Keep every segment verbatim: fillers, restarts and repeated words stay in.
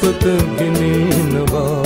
සපත ගෙනෙනවා.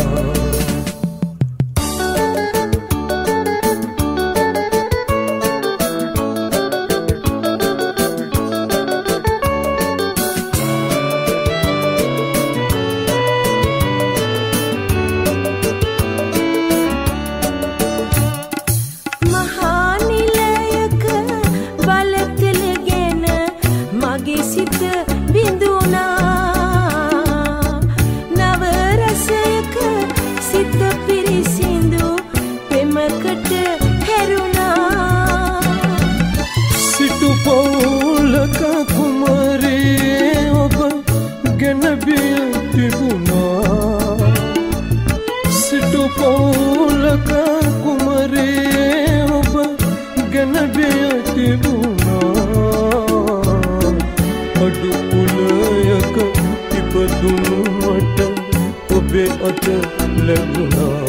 පවුලක කුමරේ ඔබ ගැන බිය තිබුණා. සිටු පවුලක කුමරේ ඔබ ගැන බිය තිබුණා. අඩු කුලයක ඉපදුණු මට ඔබේ අත ලැබුණා.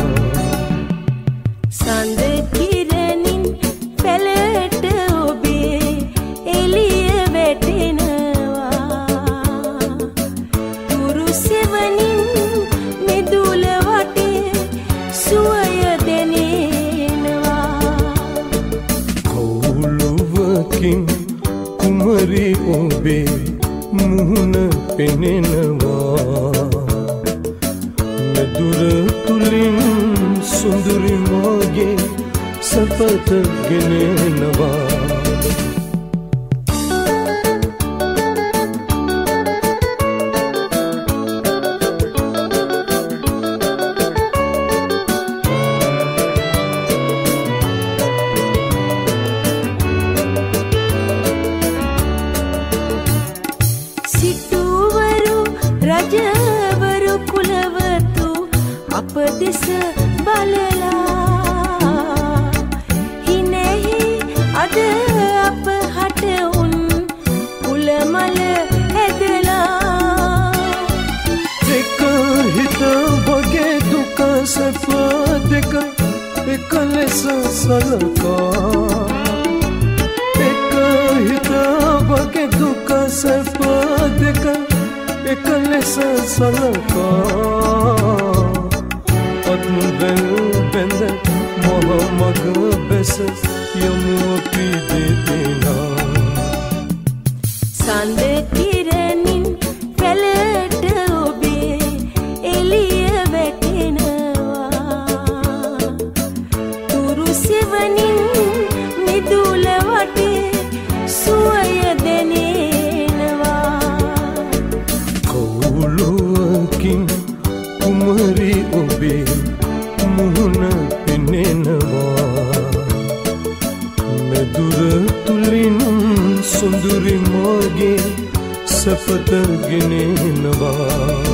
සඳ කිරණින් පැලට ඔබේ එළිය වැටෙනවා. තුරු සෙවණින් මෙදුල වටේ සුවය දැනෙනවා. කවුළුවකින් කුමරි ඔබේ මුහුණ පෙනෙනවා. මෙදුර තුලින් සුන්දරි මගේ සපත ගෙනෙනවා. සිටුවරු රජවරු කුලවතු අප දෙස බලලා හිනෙහි අද අප හට උන් කුලමල ඇදලා. එක හිත වගේ දුක සැප දෙක එක ලෙස සලකා. එක හිත වගේ දුක සැප දෙක එක ලෙස සලකා. අත්බැල් බැඳ මොහ මග බැස යමු අපි දෙදෙනා. සඳ කිරණින් පැලට ඔබේ එළිය වැටෙනවා. තුරු සෙවණින් මිදුල වටේ සුවය දැනෙනවා. කවුළුවකින් කුමරි ඔබේ මුහුණ පෙනෙනවා. මෙදුර තුලින් සුන්දරි මගේ සපත ගෙනෙනවා.